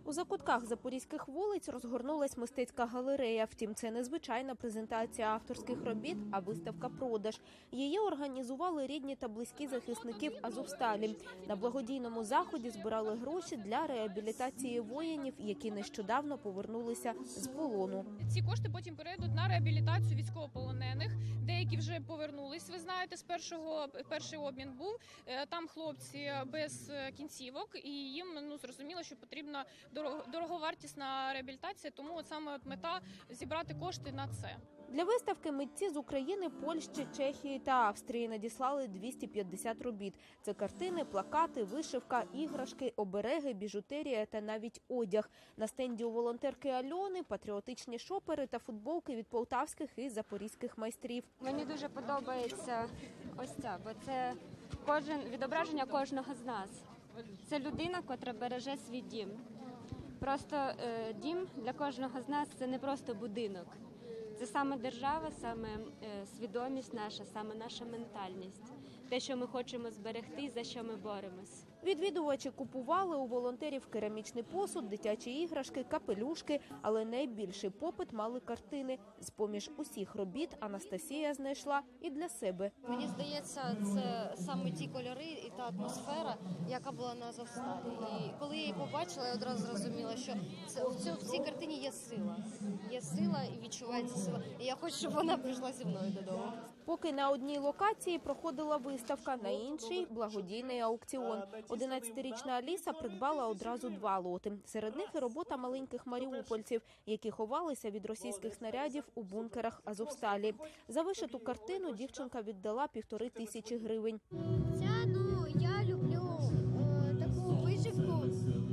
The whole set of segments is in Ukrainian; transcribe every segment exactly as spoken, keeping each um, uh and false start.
У закутках запорізьких вулиць розгорнулась мистецька галерея. Втім, це не звичайна презентація авторських робіт, а виставка-продаж. Її організували рідні та близькі захисників Азовсталі. На благодійному заході збирали гроші для реабілітації воїнів, які нещодавно повернулися з полону. Ці кошти потім перейдуть на реабілітацію військовополонених. Деякі вже повернулись, ви знаєте, з першого перший обмін був. Там хлопці без кінцівок, і їм ну зрозуміло, що потрібна дороговартісна реабілітація, тому от саме от мета зібрати кошти на це. Для виставки митці з України, Польщі, Чехії та Австрії надіслали двісті п'ятдесят робіт. Це картини, плакати, вишивка, іграшки, обереги, біжутерія та навіть одяг. На стенді у волонтерки Альони патріотичні шопери та футболки від полтавських і запорізьких майстрів. Мені дуже подобається ось ця, бо це кожен відображення кожного з нас. Це людина, котра береже свій дім. Просто е, дім для кожного з нас – це не просто будинок. Це саме держава, саме е, свідомість наша, саме наша ментальність. Те, що ми хочемо зберегти, за що ми боремось. Відвідувачі купували у волонтерів керамічний посуд, дитячі іграшки, капелюшки, але найбільший попит мали картини. З-поміж усіх робіт Анастасія знайшла і для себе. Мені здається, це саме ті кольори і та атмосфера, яка була на Азовсталі. І коли я її побачила, я одразу зрозуміла, що це, в, цій, в цій картині є сила. Є сила і відчувається сила. І я хочу, щоб вона прийшла зі мною додому. Поки на одній локації проходила виставка, на іншій – благодійний аукціон. одинадцятирічна Аліса придбала одразу два лоти. Серед них і робота маленьких маріупольців, які ховалися від російських снарядів у бункерах Азовсталі. За вишиту картину дівчинка віддала півтори тисячі гривень. Ця, ну, я люблю е, таку вишивку,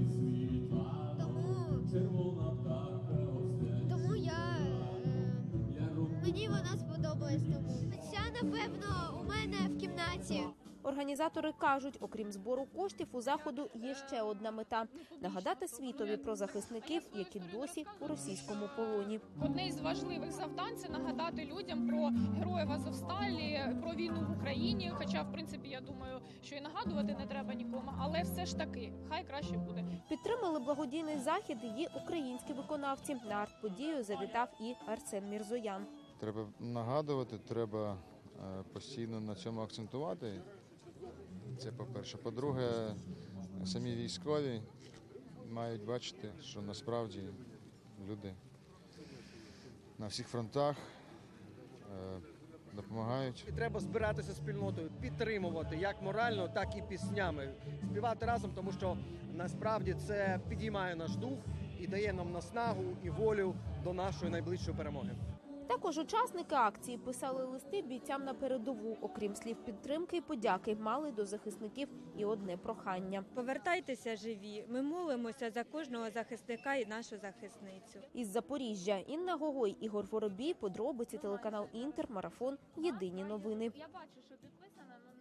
тому, тому я, е, мені вона сподобалась. Тому. Ця, напевно, у мене в кімнаті. Організатори кажуть, окрім збору коштів, у заходу є ще одна мета – нагадати світові про захисників, які досі у російському полоні. Одне із важливих завдань – це нагадати людям про героїв Азовсталі, про війну в Україні. Хоча, в принципі, я думаю, що і нагадувати не треба нікому, але все ж таки, хай краще буде. Підтримали благодійний захід і українські виконавці. На арт-подію завітав і Арсен Мірзоян. Треба нагадувати, треба постійно на цьому акцентувати. Це по-перше. По-друге, самі військові мають бачити, що насправді люди на всіх фронтах допомагають. І треба збиратися спільнотою, підтримувати як морально, так і піснями. Співати разом, тому що насправді це підіймає наш дух і дає нам наснагу і волю до нашої найближчої перемоги. Також учасники акції писали листи бійцям на передову. Окрім слів підтримки і подяки, мали до захисників і одне прохання. Повертайтеся живі. Ми молимося за кожного захисника і нашу захисницю. Із Запоріжжя Інна Гогой, Ігор Воробій, подробиці, телеканал Інтер, Марафон, Єдині новини. Я бачу, що підписано,